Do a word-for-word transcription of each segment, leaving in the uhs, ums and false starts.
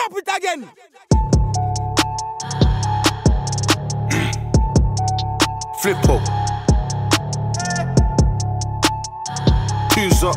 Drop it again. Flippo. Two's up.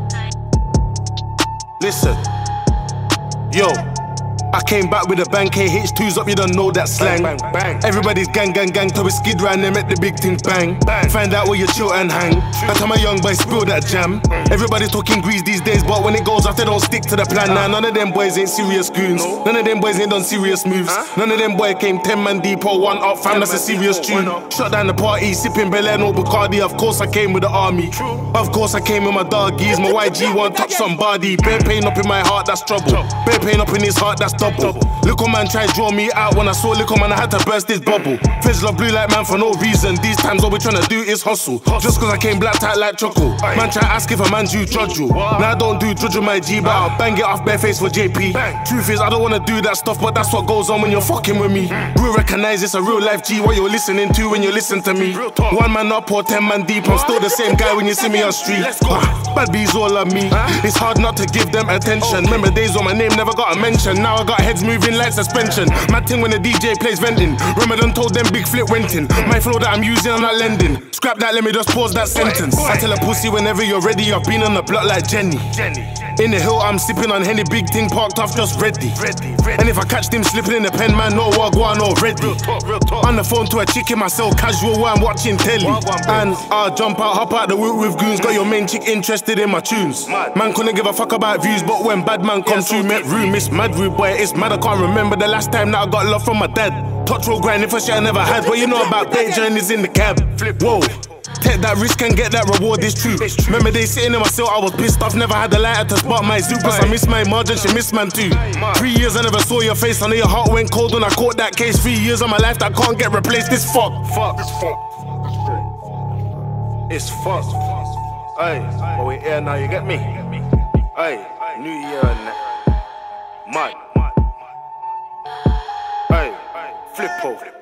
Listen. Yo. I came back with a bang, K H two's up, you don't know that slang. Bang, bang, bang. Everybody's gang, gang, gang, till we skid round them at the big things bang. bang. Find out where you chill and hang. I tell my young boy spill that jam. Mm. Everybody's talking grease these days, but when it goes off, they don't stick to the plan. Now, nah, none of them boys ain't serious goons. No. None of them boys ain't done serious moves. Huh? None of them boys came ten man deep or one up, fam, that's a serious tune. Shut down the party, sipping Belair, no Bacardi. Of course I came with the army. True. Of course I came with my doggies. My Y G one touch somebody. Bare pain up in my heart, that's trouble. Bare pain up in his heart, that's double. Little man tried to draw me out. When I saw little man, I had to burst his bubble. Feds love blue like man for no reason. These times all we tryna do is hustle. Just cause I came black tight like choco. Man try ask if a man do judge-you. Now I don't do judge with my G, but I'll bang it off bare face for J P. Truth is I don't wanna do that stuff, but that's what goes on when you're fucking with me. Real recognize it's a real life G, what you're listening to when you listen to me. One man up or ten man deep, I'm still the same guy when you see me on street. Ah, bad bees all on me. It's hard not to give them attention. Remember days when my name never got a mention. Now I got heads moving like suspension. Mad thing when the D J plays venting. Ramadan told them big flip went in. My flow that I'm using, I'm not lending. Scrap that, let me just pause that sentence. I tell a pussy whenever you're ready, I've been on the block like Jenny. In the hill, I'm sipping on Henny, big thing parked off, just ready. And if I catch them slipping in the pen, man, no wagwan already. On the phone to a chick in myself, casual while I'm watching telly. And I'll jump out, hop out the woot with goons. Got your main chick interested in my tunes. Man couldn't give a fuck about views, but when bad man comes through, met room, it's mad rude, boy, it's mad. I can't remember the last time that I got love from my dad. Touch roll grinding for shit I never had. What you know about day journeys in the cab? Whoa. Take that risk and get that reward, it's true. Remember they sitting in my cell, I was pissed off. Never had the lighter to spark my zoo. Plus I miss my margin, she missed man too. Three years I never saw your face, I know your heart went cold when I caught that case. Three years of my life that can't get replaced, this fuck. Fuck. It's fuck. Hey, but we're here now, you get me? Hey, New Year and that. Mad. Hey, Flippo.